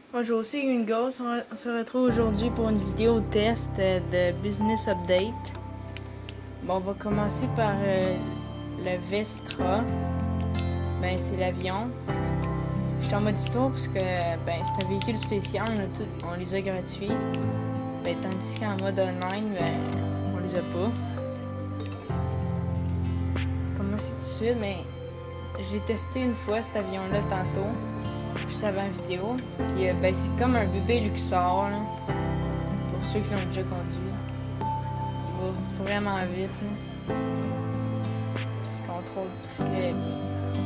Bonjour, c'est une gosse. On se retrouve aujourd'hui pour une vidéo test de Business Update. Bon, on va commencer par le Vestra. Ben, c'est l'avion. J'étais en mode histoire parce que c'est un véhicule spécial. On les a gratuits. Ben, tandis qu'en mode online, on les a pas. Commencer tout de suite, mais j'ai testé une fois cet avion-là tantôt. Juste avant la vidéo. Puis c'est comme un bébé Luxor, là, pour ceux qui l'ont déjà conduit. Il va vraiment vite. Là. Il se contrôle très bien.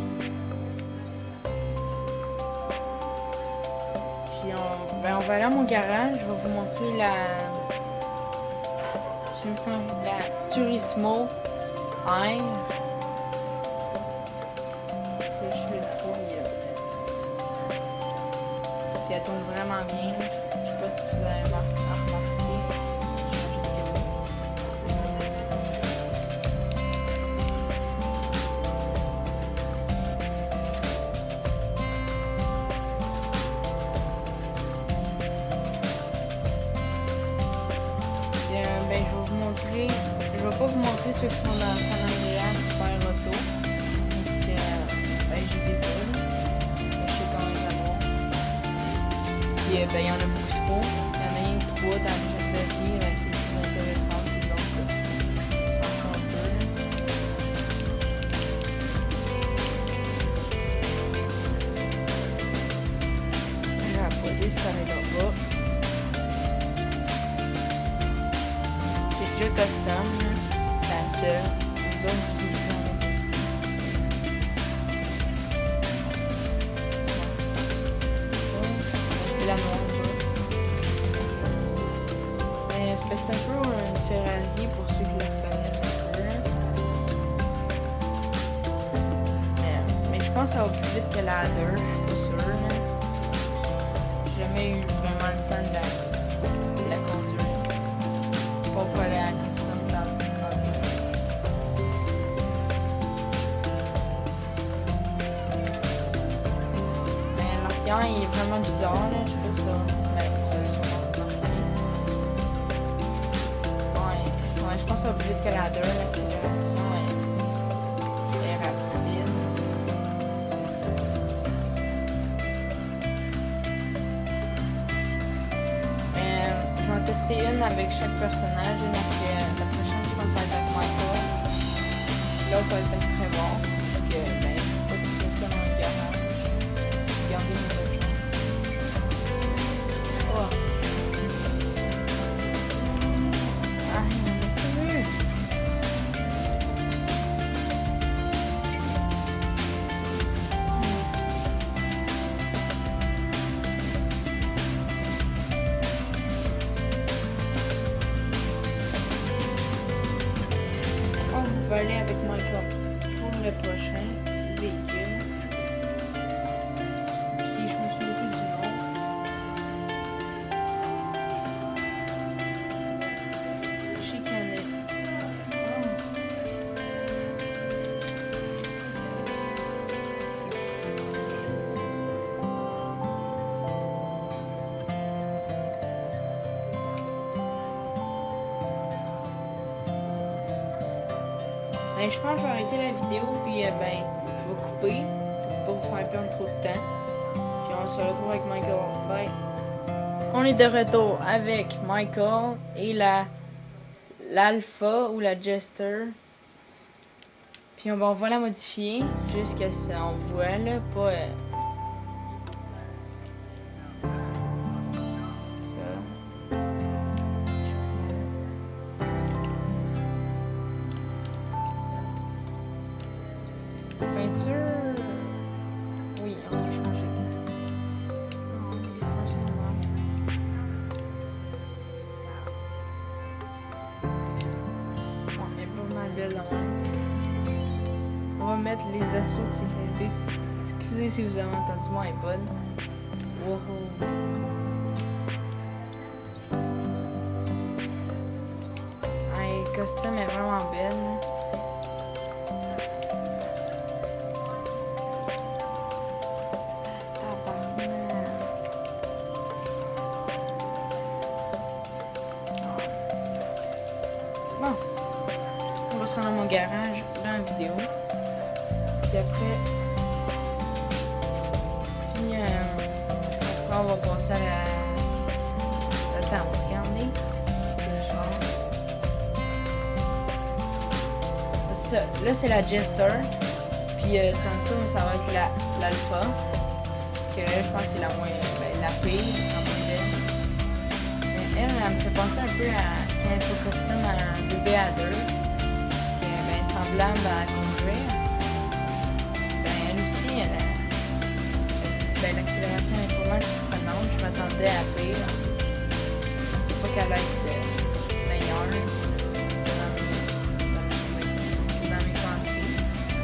Puis on va aller à mon garage. Je vais vous montrer la Turismo Air. Puis elle tourne vraiment bien. Je sais pas si vous avez remarqué. Je vais vous montrer. Je vais pas vous montrer ceux qui sont dans San Andreas Super Auto. Parce que je les ai pas. Je sais comment ils vont. Puis il y en a beaucoup trop. Il y en a rien que 3 dans le jeu de vie. C'est plus intéressant que les autres. Ça change un peu. La police s'arrêtera pas. C'est déjà custom. C'est la seule. Les autres, je vous ai dit, c'est la noire. C'est un peu une Ferrari pour ceux qui la reconnaissent un peu. Mais je pense que ça va plus vite que la Adder, je suis pas sûre. J'ai jamais eu vraiment le temps de la conduire. Pas aller à la custom dans le Mais l'arrière il est vraiment bizarre, là. Je sais pas ça. Vous avez sûrement remarqué. Je pense que ça va plus vite que la 2, l'accélération est rapide. Je vais en tester une avec chaque personnage. La prochaine, je pense que ça va être avec Michael. L'autre, ça va être avec Trevor. Parce que, je ne peux pas tout ça dans le garage. Regardez mes autres choses. Oh! On va aller avec Michael pour le prochain véhicule. Puis je me souviens plus du nom. Je sais qu'il y en a. Je pense que je vais arrêter la vidéo puis je vais couper pour pas vous faire perdre trop de temps. Puis on se retrouve avec Michael. Bye. On est de retour avec Michael et l'Alpha ou la Jester. Puis on va la modifier jusqu'à ce qu'on voit là, pas peinture. Oui, on va changer. On est pas mal belle là. On va mettre les assauts de sécurité. Excusez si vous avez entendu mon iPod. Wow. Le costume est vraiment belle. se rendre à mon garage dans la vidéo. Puis après, on va passer à la... Attends, regardez ce que je fais. Ça, là, c'est la Jester. Puis tantôt, ça va être l'Alpha. Que je pense que c'est la moins... la pire, la moins belle. Mais elle me fait penser un peu à quand elle fait custom à bébé Adder. Qui est ben, semblable à Conjurer. Elle aussi, ben, l'accélération est pas mal surprenante. Je m'attendais à pire. C'est pas qu'elle va être meilleure dans mes pensées.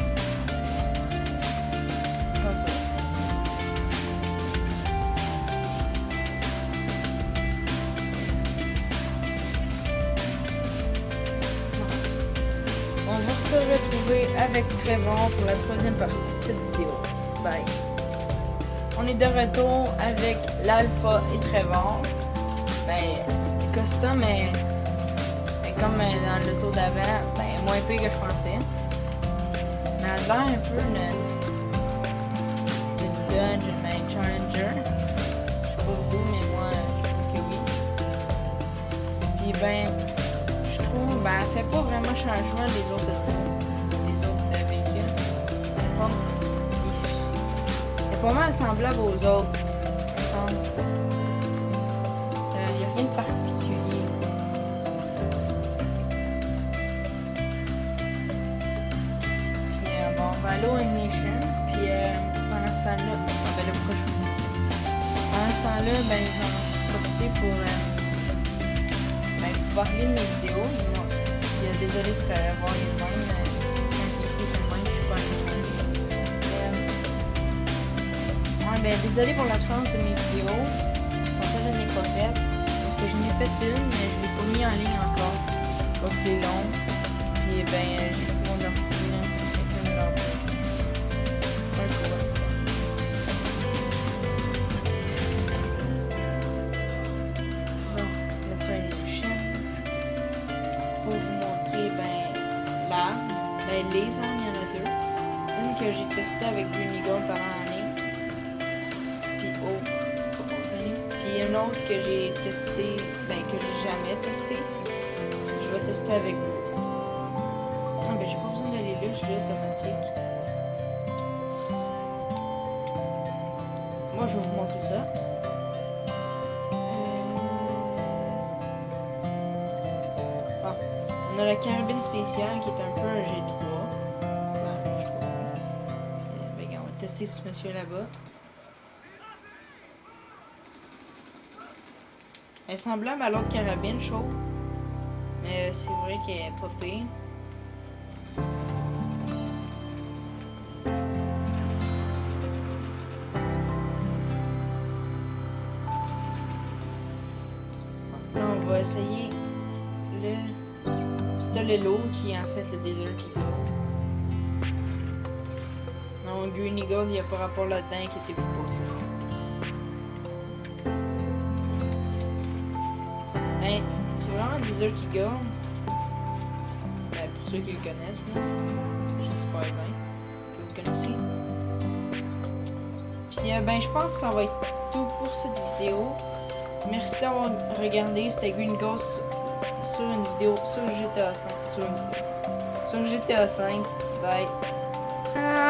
On va se retrouver avec Trevor pour la troisième partie de cette vidéo. Bye. On est de retour avec l'Alpha et Trevor. Ben, custom est comme dans le tour d'avant, ben, moins pire que je pensais. Mais elle a l'air un peu de Dodge, mais Challenger. Je sais pas vous, mais moi, je trouve que oui. Puis ben, je trouve, ben, elle fait pas vraiment changement des autres véhicules. Elle est pas mal semblable aux autres. Il n'y a rien de particulier. Puis bon, on va aller au Ignition. Puis pendant ce temps-là, pendant ce temps-là, ben, je vais en profiter pour parler de mes vidéos. Désolé si tu vas voir les mêmes. Quand il écoute le même, je suis pas ouais, ben, désolé pour l'absence de mes vidéos. Pour ça, je n'ai pas fait. Parce que je n'ai fait une, mais je ne l'ai pas mis en ligne encore. Donc c'est long. Puis ben, j'ai tout mon ordi là. Avec un ordi. Un gros instant. Bon, là-dessus, une chaîne. Pour vous montrer les armes, il y en a deux. Une que j'ai testée avec Green Eagle pendant l'année. Puis puis une autre que j'ai testée, ben que j'ai jamais testée. Je vais tester avec vous. Ah ben j'ai pas besoin d'aller là, je suis automatique. Moi je vais vous montrer ça. On a la carabine spéciale qui est un peu un G3. Ben, je trouve. Ben, on va tester ce monsieur là-bas. Elle est semblable à l'autre carabine, je trouve. Mais c'est vrai qu'elle est pas pire. Là, on va essayer le pistolet lourd qui est en fait le Desert Eagle. Non, Green Eagle, il n'y a pas rapport là-dedans, inquiétez-vous pas. Ben, c'est vraiment Desert Eagle. Ben, pour ceux qui le connaissent, là. J'espère bien que vous connaissez. Puis, ben, je pense que ça va être tout pour cette vidéo. Merci d'avoir regardé. C'était Green Ghost sur une vidéo sur GTA 5. Sur GTA 5. Bye.